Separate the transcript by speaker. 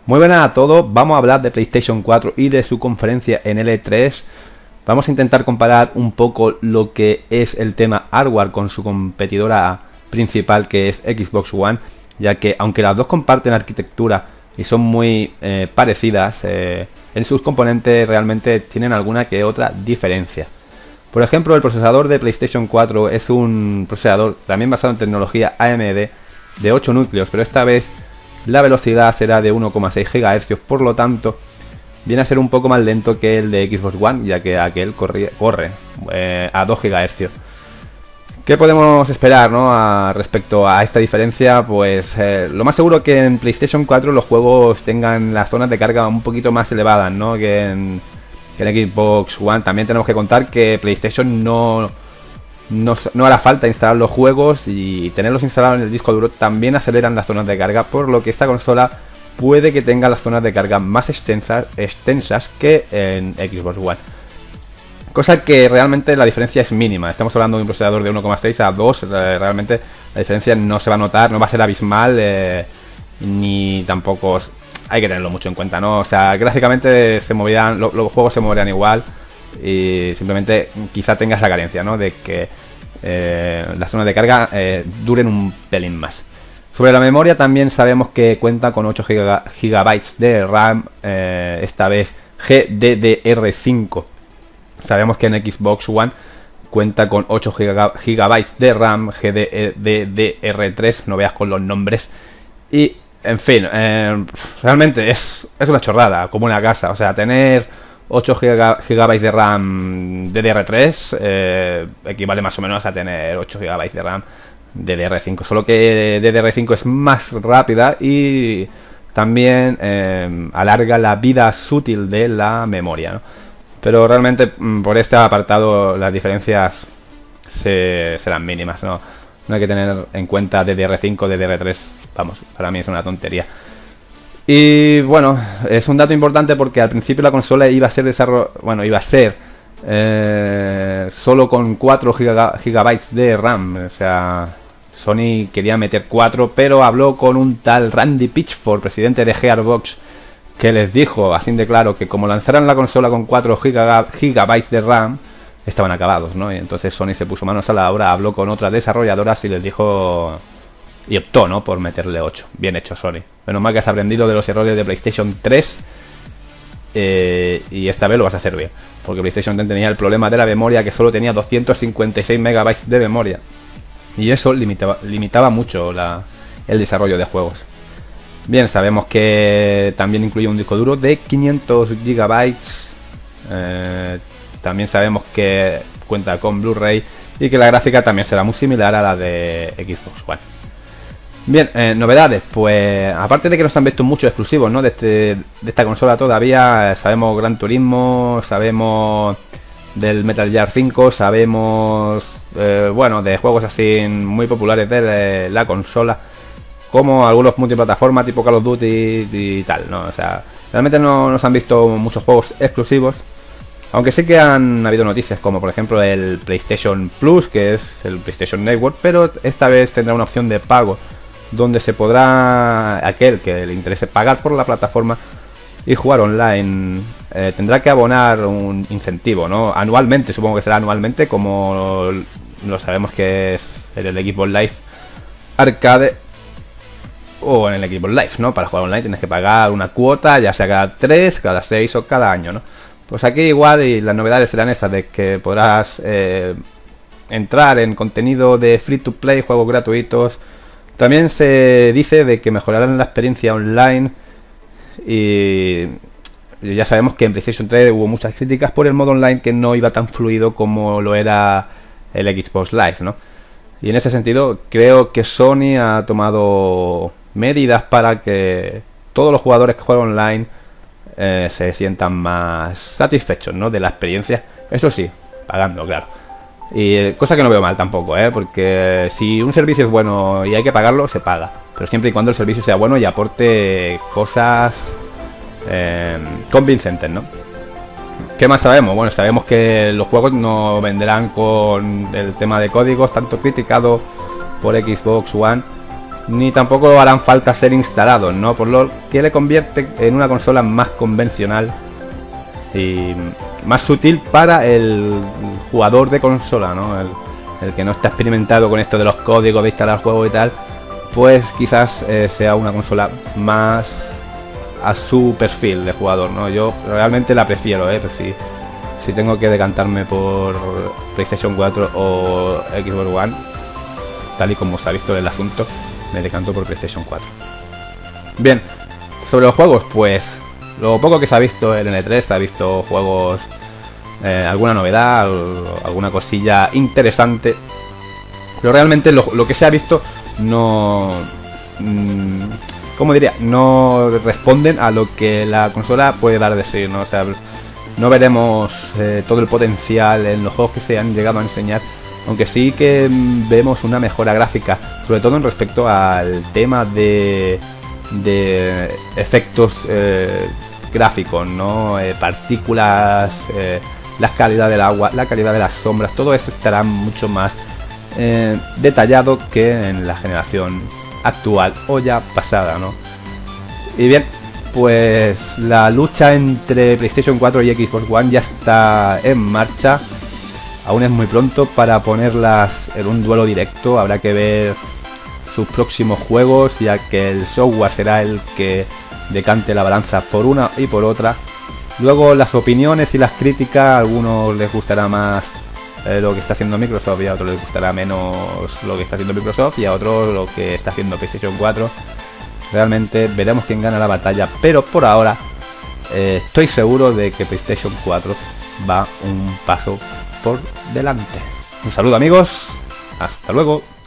Speaker 1: Muy buenas a todos, vamos a hablar de PlayStation 4 y de su conferencia en L3. Vamos a intentar comparar un poco lo que es el tema hardware con su competidora principal, que es Xbox One, ya que aunque las dos comparten arquitectura y son muy parecidas, en sus componentes realmente tienen alguna que otra diferencia. Por ejemplo, el procesador de PlayStation 4 es un procesador también basado en tecnología AMD de 8 núcleos, pero esta vez la velocidad será de 1,6 GHz, por lo tanto viene a ser un poco más lento que el de Xbox One, ya que aquel corre a 2 GHz. ¿Qué podemos esperar, no, respecto a esta diferencia? Pues lo más seguro que en PlayStation 4 los juegos tengan las zonas de carga un poquito más elevadas, ¿no? que en Xbox One. También tenemos que contar que PlayStation no hará falta instalar los juegos, y tenerlos instalados en el disco duro también aceleran las zonas de carga, por lo que esta consola puede que tenga las zonas de carga más extensas que en Xbox One. Cosa que realmente la diferencia es mínima. Estamos hablando de un procesador de 1,6 a 2. Realmente la diferencia no se va a notar, no va a ser abismal, ni tampoco hay que tenerlo mucho en cuenta, ¿no? O sea, gráficamente se moverán, los juegos se moverán igual, y simplemente quizá tenga esa carencia, ¿no? De que las zonas de carga duren un pelín más. Sobre la memoria también sabemos que cuenta con 8 GB de RAM, esta vez GDDR5. Sabemos que en Xbox One cuenta con 8 GB de RAM GDDR3, no veas con los nombres. Y, en fin, realmente es una chorrada, como una casa. O sea, tener 8 GB de RAM DDR3 equivale más o menos a tener 8 GB de RAM DDR5. Solo que DDR5 es más rápida y también alarga la vida útil de la memoria, ¿no? Pero realmente por este apartado las diferencias serán mínimas, ¿no? No hay que tener en cuenta DDR5, DDR3. Vamos, para mí es una tontería. Y bueno, es un dato importante porque al principio la consola iba a ser solo con 4 GB de RAM. O sea, Sony quería meter 4, pero habló con un tal Randy Pitchford, presidente de Gearbox, que les dijo así de claro que como lanzaran la consola con 4 GB de RAM, estaban acabados, ¿no? Y entonces Sony se puso manos a la obra, habló con otras desarrolladoras y les dijo, y optó, ¿no?, por meterle 8. Bien hecho, Sony. Menos mal que has aprendido de los errores de PlayStation 3, y esta vez lo vas a hacer bien, porque PlayStation 3 tenía el problema de la memoria, que solo tenía 256 MB de memoria, y eso limitaba mucho el desarrollo de juegos. Bien, sabemos que también incluye un disco duro de 500 GB. También sabemos que cuenta con Blu-ray y que la gráfica también será muy similar a la de Xbox One. Bien, novedades. Pues aparte de que nos han visto muchos exclusivos, ¿no?, de esta consola todavía, sabemos Gran Turismo, sabemos del Metal Gear 5, sabemos bueno, de juegos así muy populares de la consola, como algunos multiplataformas tipo Call of Duty y tal, ¿no? O sea, realmente no nos han visto muchos juegos exclusivos, aunque sí que han habido noticias como por ejemplo el PlayStation Plus, que es el PlayStation Network, pero esta vez tendrá una opción de pago, donde se podrá, aquel que le interese pagar por la plataforma y jugar online, tendrá que abonar un incentivo, ¿no? Anualmente, supongo que será anualmente, como lo sabemos que es en el Xbox Live Arcade o en el Xbox Live, ¿no? Para jugar online tienes que pagar una cuota, ya sea cada 3, cada 6 o cada año, ¿no? Pues aquí igual, y las novedades serán esas, de que podrás entrar en contenido de free to play, juegos gratuitos. También se dice de que mejorarán la experiencia online, y ya sabemos que en PlayStation 3 hubo muchas críticas por el modo online, que no iba tan fluido como lo era el Xbox Live, ¿no? Y en ese sentido creo que Sony ha tomado medidas para que todos los jugadores que juegan online se sientan más satisfechos, ¿no?, de la experiencia. Eso sí, pagando, claro. Y cosa que no veo mal tampoco, porque si un servicio es bueno y hay que pagarlo, se paga. Pero siempre y cuando el servicio sea bueno y aporte cosas convincentes, ¿no? ¿Qué más sabemos? Bueno, sabemos que los juegos no vendrán con el tema de códigos tanto criticado por Xbox One, ni tampoco harán falta ser instalados, ¿no? Por lo que le convierte en una consola más convencional y más sutil para el jugador de consola, ¿no? El que no está experimentado con esto de los códigos de instalar juegos y tal, pues quizás sea una consola más a su perfil de jugador, ¿no? Yo realmente la prefiero, pues si tengo que decantarme por PlayStation 4 o Xbox One, tal y como se ha visto el asunto, me decanto por PlayStation 4. Bien, sobre los juegos, pues lo poco que se ha visto en el E3, se ha visto juegos, alguna novedad, alguna cosilla interesante, pero realmente lo que se ha visto no, ¿cómo diría? No responden a lo que la consola puede dar de sí, ¿no? O sea, no veremos todo el potencial en los juegos que se han llegado a enseñar, aunque sí que vemos una mejora gráfica, sobre todo en respecto al tema de efectos gráficos, ¿no? Partículas, la calidad del agua, la calidad de las sombras, todo esto estará mucho más detallado que en la generación actual o ya pasada, ¿no? Y bien, pues la lucha entre PlayStation 4 y Xbox One ya está en marcha. Aún es muy pronto para ponerlas en un duelo directo, habrá que ver sus próximos juegos, ya que el software será el que decante la balanza por una y por otra. Luego las opiniones y las críticas, a algunos les gustará más lo que está haciendo Microsoft y a otros les gustará menos lo que está haciendo Microsoft y a otros lo que está haciendo PlayStation 4. Realmente veremos quién gana la batalla, pero por ahora estoy seguro de que PlayStation 4 va un paso por delante. Un saludo amigos, hasta luego.